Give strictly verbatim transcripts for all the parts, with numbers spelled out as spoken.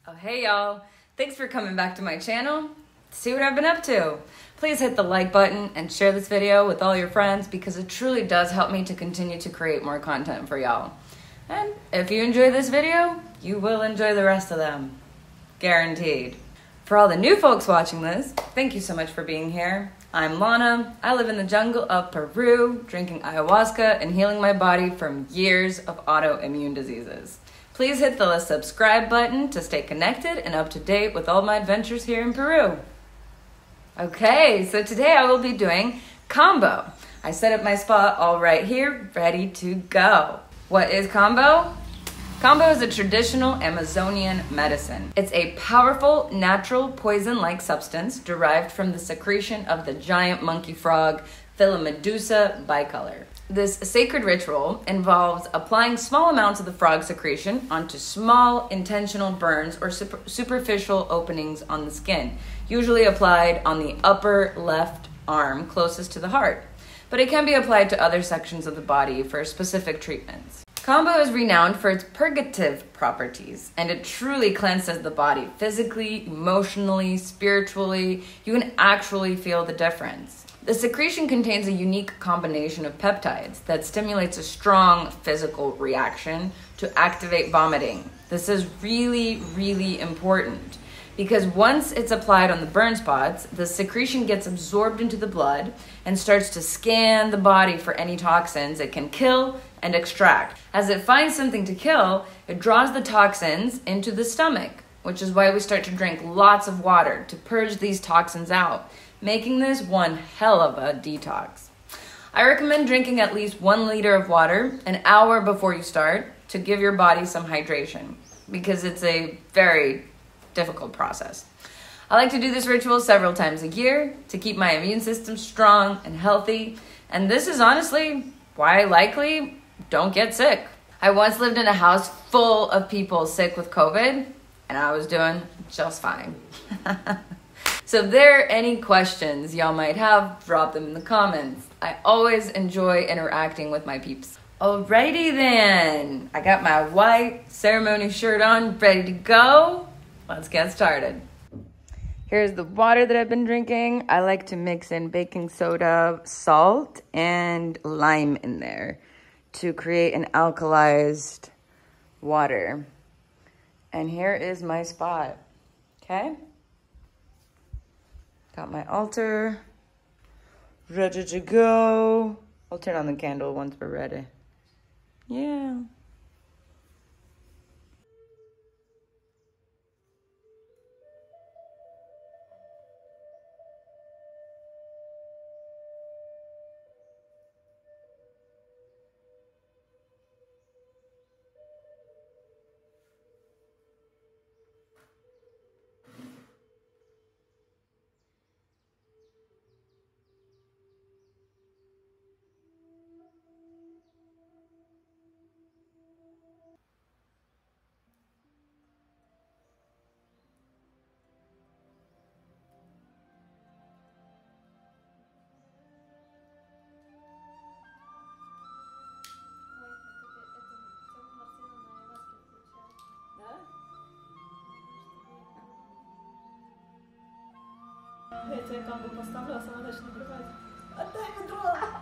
Oh, hey y'all. Thanks for coming back to my channel to see what I've been up to. Please hit the like button and share this video with all your friends because it truly does help me to continue to create more content for y'all. And if you enjoy this video, you will enjoy the rest of them. Guaranteed. For all the new folks watching this, thank you so much for being here. I'm Lana. I live in the jungle of Peru, drinking ayahuasca and healing my body from years of autoimmune diseases. Please hit the subscribe button to stay connected and up to date with all my adventures here in Peru. Okay, so today I will be doing Kambo. I set up my spot all right here, ready to go. What is Kambo? Kambo is a traditional Amazonian medicine. It's a powerful, natural, poison-like substance derived from the secretion of the giant monkey frog, Philomedusa bicolor. This sacred ritual involves applying small amounts of the frog secretion onto small, intentional burns or super superficial openings on the skin, usually applied on the upper left arm closest to the heart. But it can be applied to other sections of the body for specific treatments. Kambo is renowned for its purgative properties, and it truly cleanses the body physically, emotionally, spiritually. You can actually feel the difference. The secretion contains a unique combination of peptides that stimulates a strong physical reaction to activate vomiting. This is really, really important because once it's applied on the burn spots, the secretion gets absorbed into the blood and starts to scan the body for any toxins it can kill and extract. As it finds something to kill, it draws the toxins into the stomach, which is why we start to drink lots of water to purge these toxins out, making this one hell of a detox. I recommend drinking at least one liter of water an hour before you start to give your body some hydration because it's a very difficult process. I like to do this ritual several times a year to keep my immune system strong and healthy, and this is honestly why I likely don't get sick. I once lived in a house full of people sick with COVID, and I was doing just fine. So if there are any questions y'all might have, drop them in the comments. I always enjoy interacting with my peeps. Alrighty then, I got my white ceremony shirt on, ready to go. Let's get started. Here's the water that I've been drinking. I like to mix in baking soda, salt, and lime in there to create an alkalized water. And here is my spot, okay? Got my altar, ready to go. I'll turn on the candle once we're ready. Yeah. Wiecie, jak on był postawił, a sama też nagrywać. Oddaj mi drona!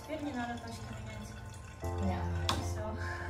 Теперь не надо точки менять. Нет. Все.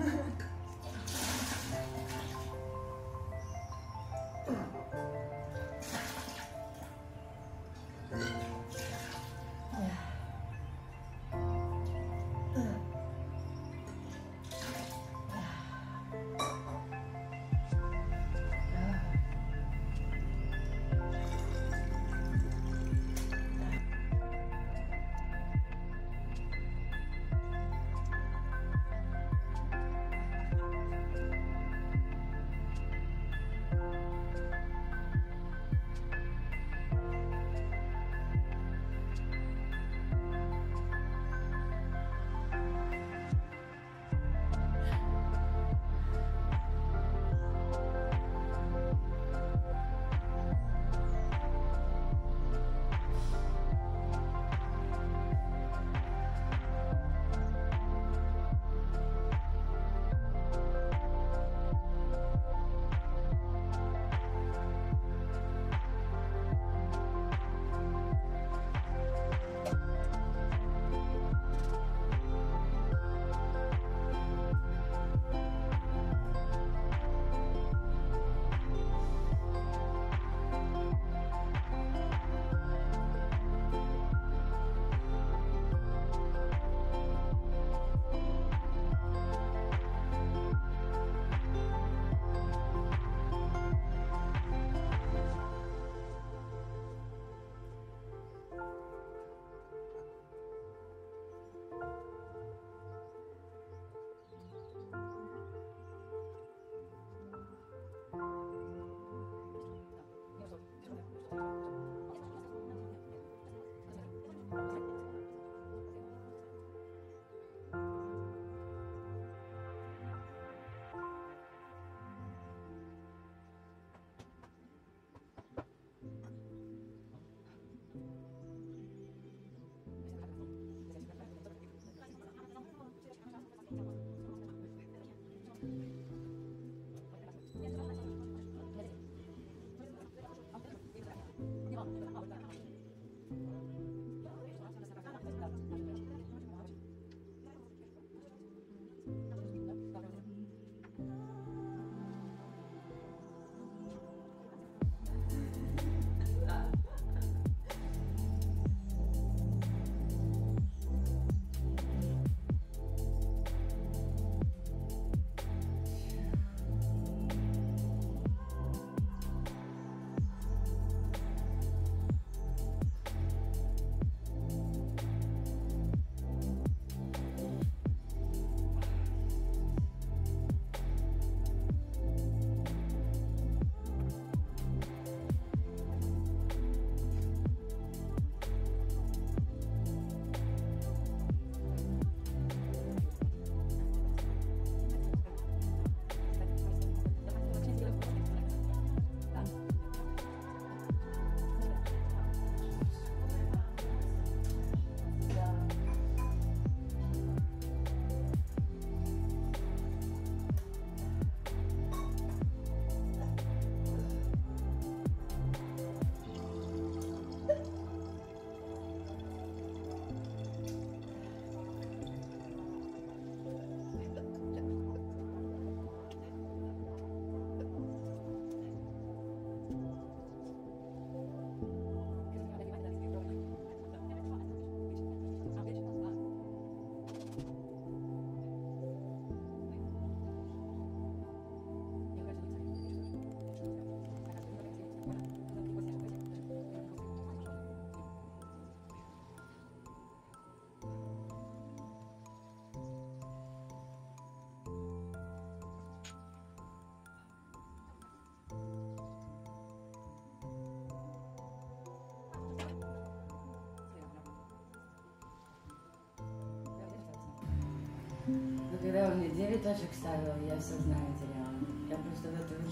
Но когда он мне девять точек ставил, я сознание теряла. Я просто в это...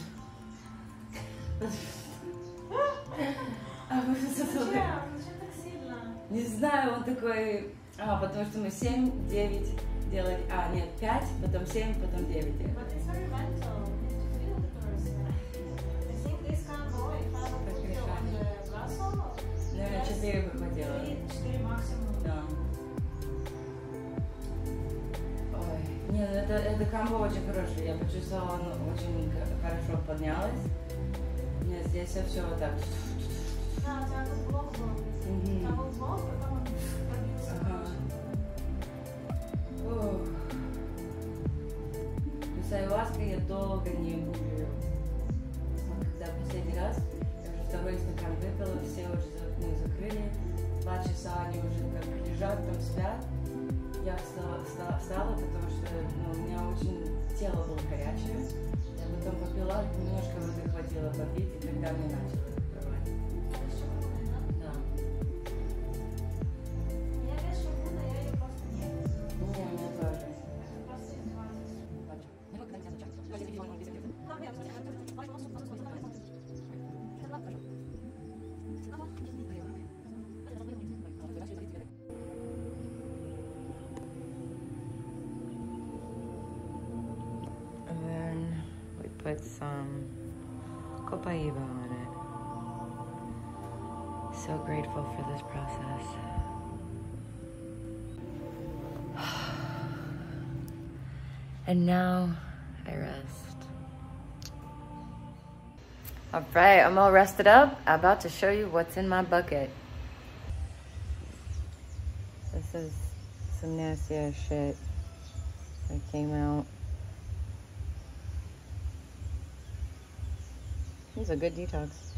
А вы Зачем? Зачем так сильно? Не знаю, он такой... А, потому что мы семь, девять делали... А, нет, пять, потом семь, потом девять делали. But it's very mental. You need to feel the person. I think this can go if I have put you on the glass wall. Наверное, четыре бы хватило. четыре максимум. Да. это, это комбо очень хорошее. Я почувствовала, оно очень хорошо поднялось. У меня здесь все вот так. Да, у тебя тут блок был. Мгм. Там был блок, потом он пробился. Ага. Ух. Ну, с айваской я долго не гуглю. Вот когда последний раз, я уже второй стакан выпила, все уже за- ну, закрыли. Два часа они уже как лежат, там спят. Я встала, встала, встала, потому что ну, у меня очень тело было горячее. Я потом попила, немножко воды хватило попить, и тогда мне начало открывать. Это с шампунем, да? Да. Я без шампуна, я ее просто не пью. Ну, у меня тоже. Это просто издевательство. Там я And then we put some copaiba on it. So grateful for this process. And now I rest. All right, I'm all rested up. I'm about to show you what's in my bucket. This is some nasty ass shit that came out. This is a good detox.